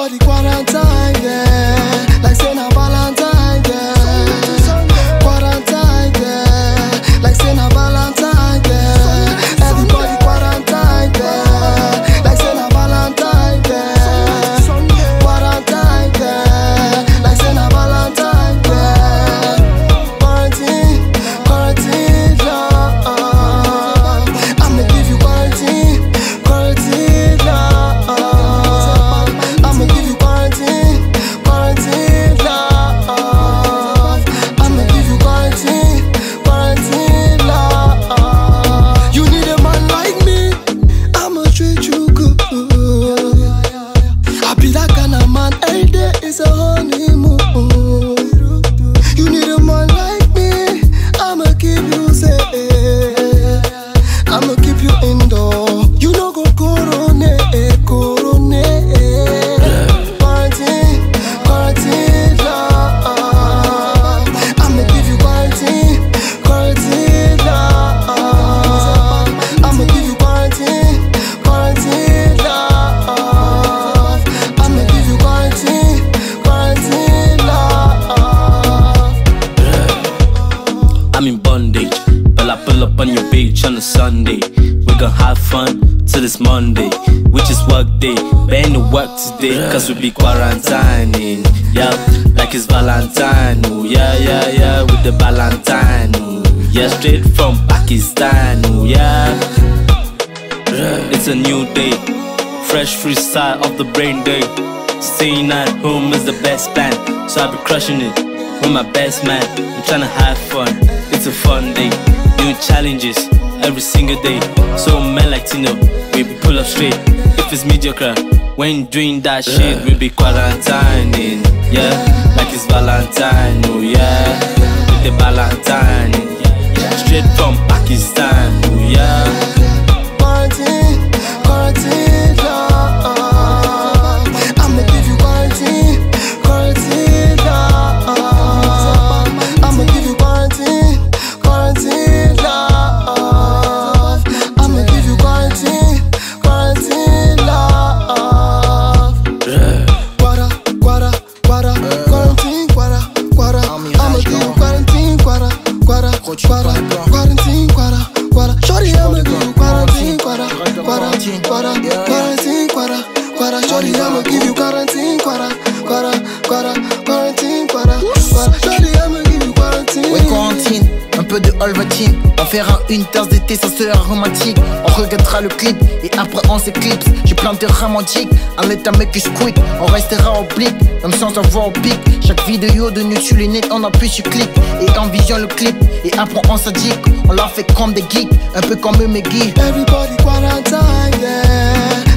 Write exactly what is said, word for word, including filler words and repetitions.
Everybody quarantine, yeah. Like say na Valentine, yeah. Quarantine, yeah. Like say na Valentine, yeah. Everybody quarantine, yeah. Like say na Valentine, yeah. Quarantine, yeah. Like say na Valentine, yeah. Quarantine, quarantine, love. I'ma give you quarantine, quarantine, love. I'ma give you quarantine, quarantine, love. I'ma give you quarantine, quarantine, love. You need a man like me, I'ma treat you good. I be that kind of man, every day is a honeymoon. You need a man like me, I'ma keep you safe, I'ma keep you indoor. You know go coronate, coronate. Quarantine, quarantine, love. I'ma give you quarantine, quarantine, love. I'ma give you quarantine, quarantine, love. I'ma give you quarantine, quarantine, love. I'm in bondage, but I pull up on your beach on a Sunday. We gon' have fun till it's Monday, which is work day. But ain't no work today, cause we be quarantining. Yeah, like it's Valentine. Ooh, yeah, yeah, yeah, with the Valentine. Ooh, yeah, straight from Pakistan. Ooh, yeah. It's a new day, fresh freestyle of the brain day. Staying at home is the best plan, so I be crushing it with my best man. I'm tryna have fun, it's a fun day. New challenges every single day. So men like Tino, we pull up straight. If it's mediocre, we ain't doing that shit. We be quarantining, yeah, like it's Valentine. Oh yeah, with the Valentine, straight from Pakistan. Oh yeah. Quarantine, quarantine, love. I'ma give you quarantine, quarantine, love. I'ma give you quarantine, quarantine, love. I'ma give you quarantine, quarantine, love. Quara, quara, quara, quarantine, quara, quara. I'ma give you quarantine, quara, quara, quara, quarantine, quara, quara. Shorty, I'ma give you quarantine, quara, quara, quara, quarantine, quara, quara. Shorty, I'ma give you quarantine, quara, quara, quara, quarantine, quara, quara. Shorty, I'ma give you quarantine. Ouais, quarantine, un peu de Olvatine. On fera une tasse d'été, ça sera romantique. On regardera le clip et après on s'éclipse. J'ai plein de romantique, en l'état mec is quick. On restera oblique, même sans avoir au pic. Chaque vidéo de nu sur les nets, on appuie sur clic. Et on visionne le clip, et après on s'addique. On l'a fait comme des geeks, un peu comme eux mes geeks. Everybody quarantine, yeah.